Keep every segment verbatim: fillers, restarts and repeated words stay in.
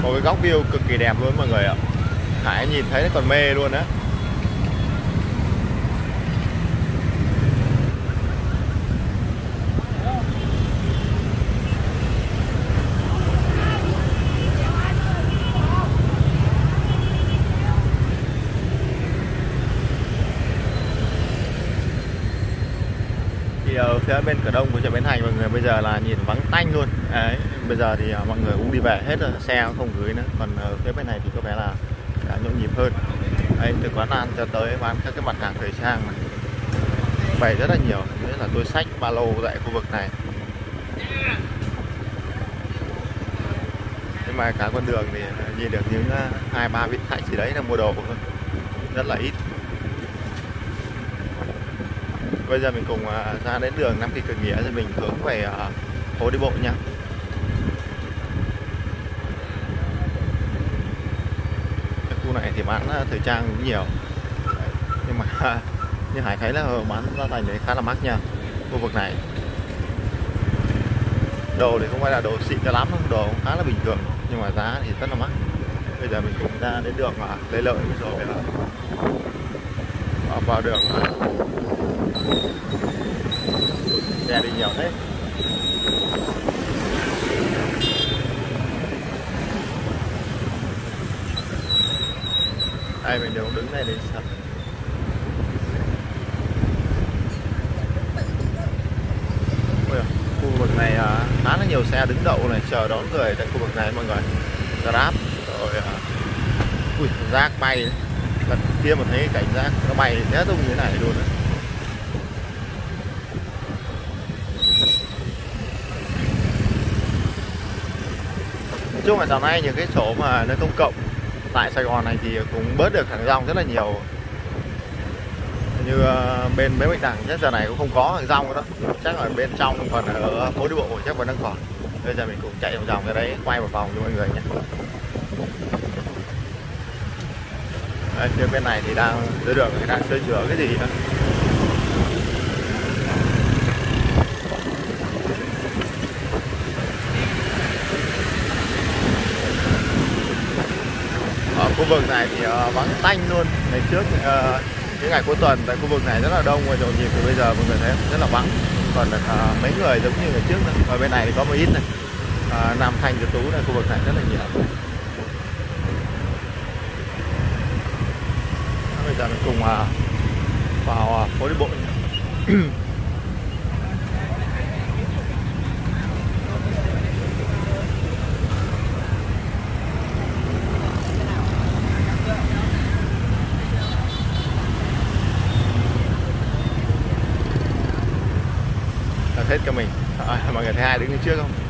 một cái góc view cực kỳ đẹp luôn mọi người ạ. Hải nhìn thấy nó còn mê luôn á. Thì ở phía bên cửa đông của chợ Bến Thành mọi người bây giờ là nhìn vắng tanh luôn. Đấy, bây giờ thì mọi người cũng đi về hết rồi, xe cũng không gửi nữa. Còn ở phía bên này thì có vẻ là đã nhộn nhịp hơn. Đây, từ quán ăn cho tới bán các cái mặt hàng thời trang này, bày rất là nhiều, nghĩa là túi xách, ba lô tại khu vực này. Nhưng mà cả con đường thì nhìn được những hai ba vị khách gì đấy là mua đồ thôi, rất là ít. Bây giờ mình cùng ra đến đường Nam Kỳ Khởi Nghĩa thì mình hướng về phố đi bộ nha. Cái khu này thì bán thời trang cũng nhiều. Đấy. Nhưng mà như Hải thấy là bán giá thành đấy khá là mắc nha. Khu vực này đồ thì không phải là đồ xịn cho lắm, đồ cũng khá là bình thường, nhưng mà giá thì rất là mắc. Bây giờ mình cùng ra đến đường Lê Lợi rồi vào, vào đường xe đi nhiều thế. Đây mình đều đứng đây để sập. Khu vực này khá là nhiều xe đứng đậu này, chờ đón người tại khu vực này mọi người. Grab rồi ui, rác bay. Lần kia mà thấy cảnh rác nó bay té tung như thế này luôn đấy. Nói chung là dạo này những cái chỗ mà nơi công cộng tại Sài Gòn này thì cũng bớt được hàng rong rất là nhiều. Như bên Bến Bạch Đằng chắc giờ này cũng không có hàng rong nữa đó, chắc là bên trong, còn ở phố đi bộ chắc vẫn đang còn. Bây giờ mình cũng chạy vòng vòng cái đấy, quay một vòng cho mọi người nhé. Đây, phía bên này thì đang dưới đường thì đang sửa chữa cái gì nữa. Ở khu vực này thì uh, vắng tanh luôn. Ngày trước uh, những ngày cuối tuần tại khu vực này rất là đông và nhộn nhịp, thì bây giờ mọi người thấy rất là vắng, còn uh, mấy người giống như ngày trước nữa. Ở bên này thì có một ít này, uh, Nam Thanh, Tú này, khu vực này rất là nhiều. Bây giờ mình cùng uh, vào uh, phố đi bộ. Hết cho mình à, mọi người thấy ai đứng trước không?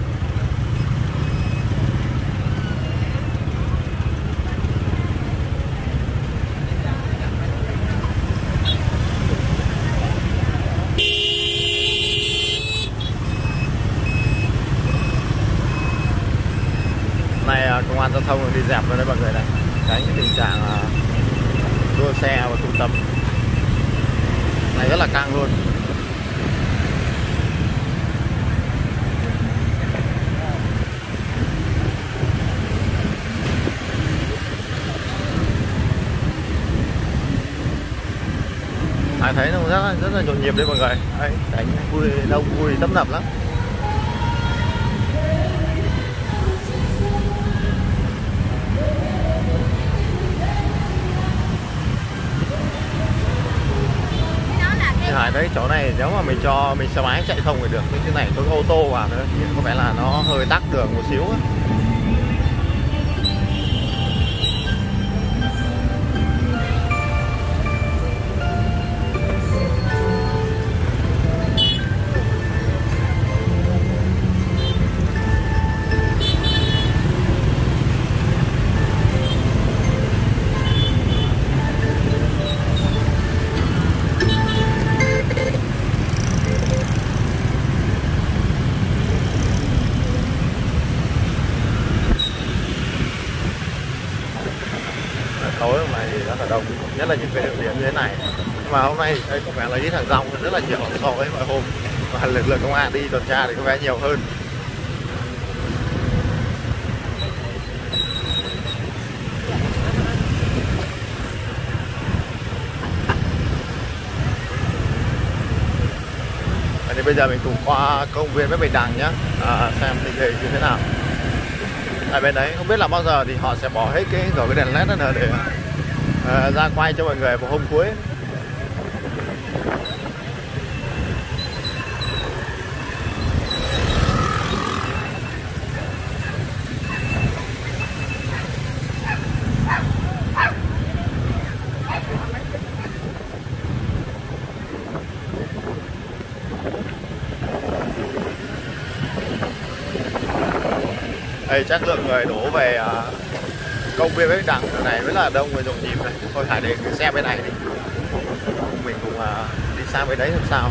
Này công an giao thông đi dẹp rồi đấy mọi người này, tránh cái tình trạng đua xe và tụ tập này rất là căng luôn. Hải thấy nó rất là, rất là nhộn nhịp đấy mọi người. Đấy, đánh vui, đông vui tấp nập lắm. Thì Hải thấy chỗ này nếu mà mình cho mình xe máy chạy thông thì được, nhưng cái này có ô tô vào nữa thì có vẻ là nó hơi tắc đường một xíu á. Tối hôm nay thì rất là đông, nhất là những cái địa điểm như thế này. Mà hôm nay đây có vẻ là ít hàng rong rất là nhiều so với mọi hôm, và lực lượng công an đi tuần tra thì có vẻ nhiều hơn. Thì bây giờ mình cùng qua công viên Bách Bạch Đằng nhé, à, xem tình hình như thế nào. Ở bên đấy không biết là bao giờ thì họ sẽ bỏ hết cái rồi cái đèn led đó nữa để à, ra quay cho mọi người vào hôm cuối. Đây chắc lượng người đổ về uh, công viên Bách Đằng này rất là đông và nhộn nhịp này. Thôi phải để cái xe bên này đi, mình cùng uh, đi sang bên đấy làm sao.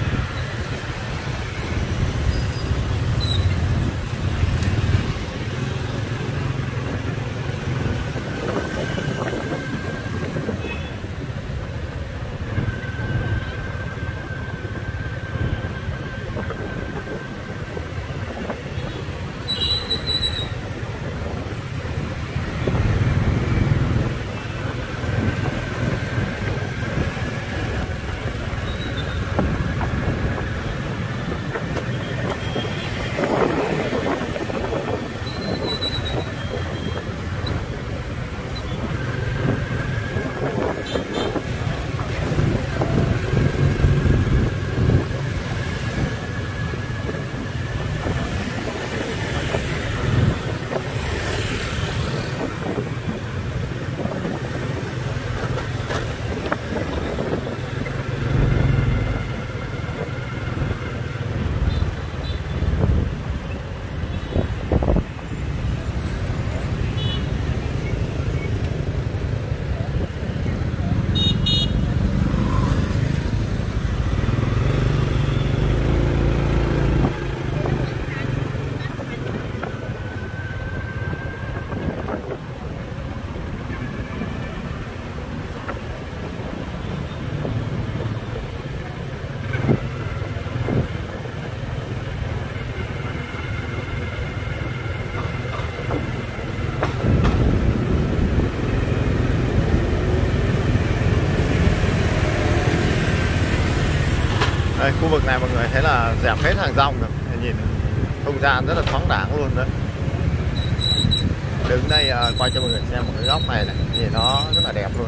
Đây, khu vực này mọi người thấy là dẹp hết hàng rong rồi, nhìn không gian rất là thoáng đãng luôn đấy. Đứng đây uh, quay cho mọi người xem một cái góc này này, nhìn nó rất là đẹp luôn.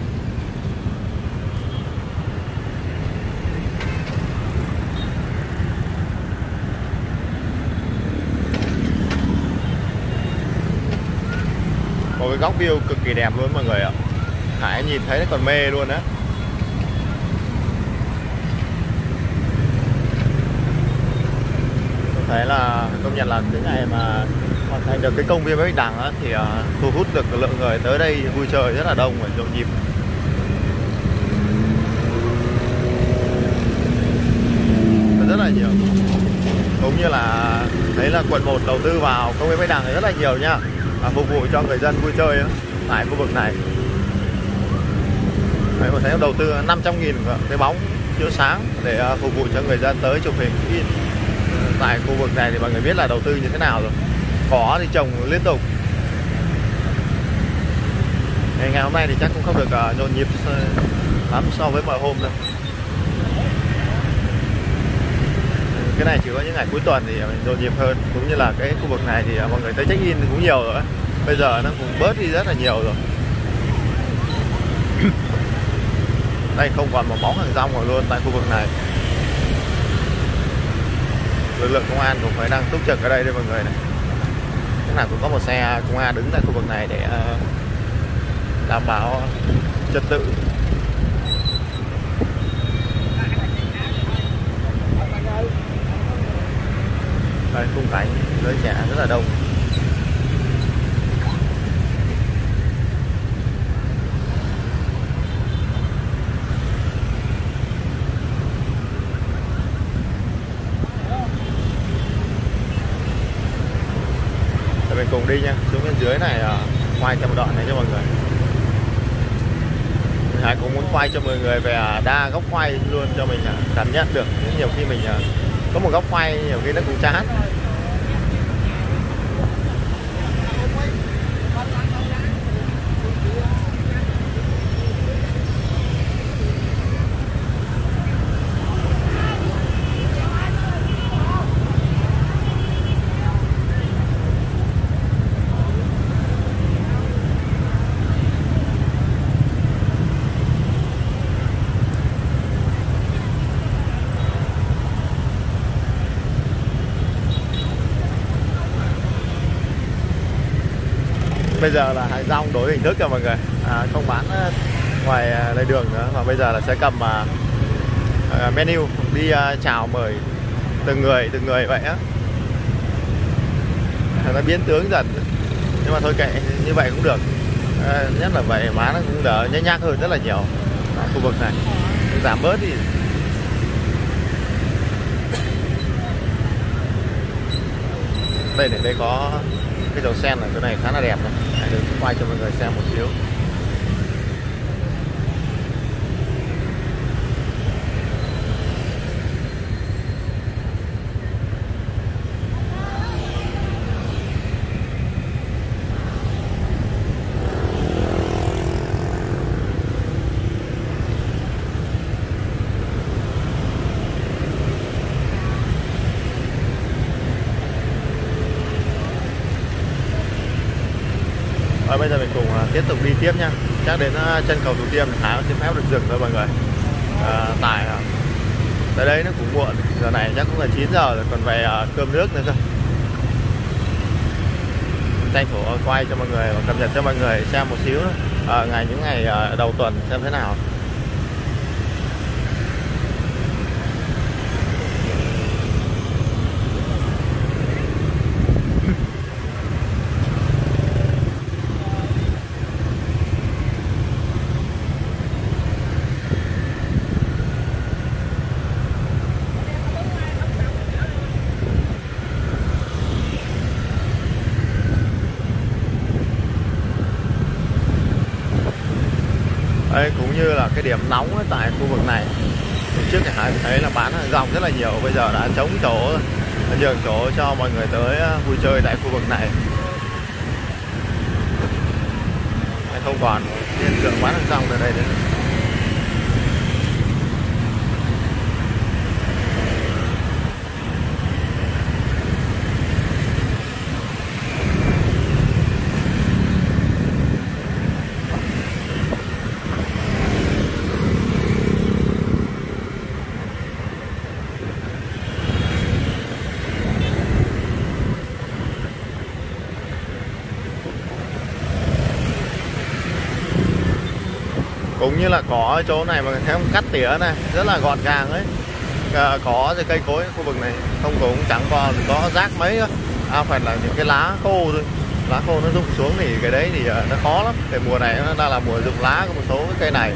Một cái góc view cực kỳ đẹp luôn mọi người ạ. Hải nhìn thấy còn mê luôn á. Thấy là công nhận là cái ngày mà hoàn thành được cái công viên Bách Đằng á, thì uh, thu hút được lượng người tới đây vui chơi rất là đông và nhộn nhịp. Rất là nhiều. Cũng như là thấy là quận một đầu tư vào công viên Bách Đằng thì rất là nhiều nha, và phục vụ cho người dân vui chơi á, tại khu vực này. Đấy, mà thấy đầu tư năm trăm nghìn cái bóng chiếu sáng để uh, phục vụ cho người dân tới chụp hình in. Tại khu vực này thì mọi người biết là đầu tư như thế nào rồi, cỏ thì trồng liên tục. Ngày hôm nay thì chắc cũng không được uh, nhộn nhịp lắm so với mọi hôm đâu. Cái này chỉ có những ngày cuối tuần thì nhộn nhịp hơn, cũng như là cái khu vực này thì uh, mọi người tới check in cũng nhiều rồi. Bây giờ nó cũng bớt đi rất là nhiều rồi. Đây không còn một bóng hàng rong rồi luôn tại khu vực này. Lực lượng công an cũng phải đang túc trực ở đây đây mọi người này. Lúc nào cũng có một xe công an đứng tại khu vực này để uh, đảm bảo trật tự. Đây khung cảnh giới trẻ rất là đông. Mình cùng đi nha, xuống bên dưới này uh, quay cho một đoạn này cho mọi người. Hải cũng muốn quay cho mọi người về đa góc quay luôn cho mình uh, cảm nhận được. Nhiều khi mình uh, có một góc quay nhiều khi nó cũng chán. Bây giờ là Hải Dong đổi hình thức cho mọi người, à, không bán ngoài lề đường nữa mà bây giờ là sẽ cầm à, à, menu đi à, chào mời từng người từng người vậy á. Nó biến tướng dần nhưng mà thôi kệ, như vậy cũng được, à, nhất là vậy má nó cũng đỡ nhếch nhác hơn rất là nhiều. Ở khu vực này giảm bớt đi. Đây để đây có cái dầu sen ở chỗ này khá là đẹp này, hãy được quay cho mọi người xem một xíu. Và bây giờ mình cùng uh, tiếp tục đi tiếp nha. Chắc đến uh, chân cầu Thủ Thiêm thì Hải xin phép được dừng thôi mọi người. Uh, tại uh, tại đây nó cũng muộn, giờ này chắc cũng là chín giờ rồi, còn về uh, cơm nước nữa cơ. Tranh thủ uh, quay cho mọi người và cập nhật cho mọi người xem một xíu uh, ngày những ngày uh, đầu tuần xem thế nào. Đây cũng như là cái điểm nóng tại khu vực này. Trước thì Hải thấy là bán dòng rất là nhiều, bây giờ đã trống chỗ, nhường chỗ cho mọi người tới vui chơi tại khu vực này. Không còn hiện tượng bán hàng rong ở đây nữa. Cũng như là có chỗ này mà thấy không, cắt tỉa này rất là gọn gàng ấy, à, có cây cối khu vực này không, cũng chẳng còn có rác mấy nữa. À, phải là những cái lá khô thôi, lá khô nó rụng xuống thì cái đấy thì nó khó lắm. Cái mùa này nó đang là mùa rụng lá của một số cái cây này.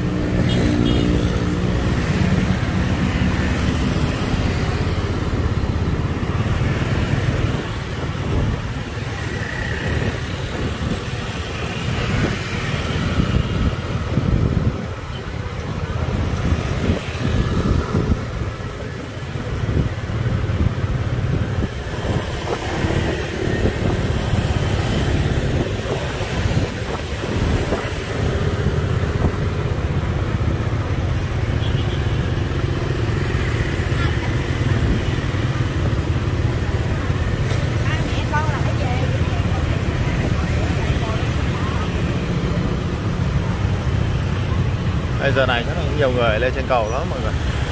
Bây giờ này chắc là nhiều người lên trên cầu lắm mọi người.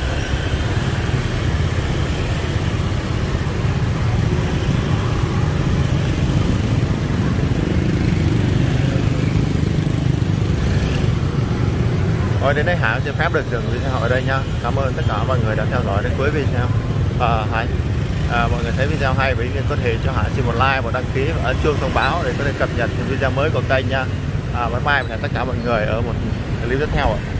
Rồi đến đây Hải xin phép được dừng video ở đây nha. Cảm ơn tất cả mọi người đã theo dõi đến cuối video. À, Hải, à, mọi người thấy video hay và ý nghĩa có thể cho Hải xin một like, một đăng ký và ấn chuông thông báo để có thể cập nhật những video mới của kênh nha. À, bye bye và hẹn tất cả mọi người ở một clip tiếp theo ạ.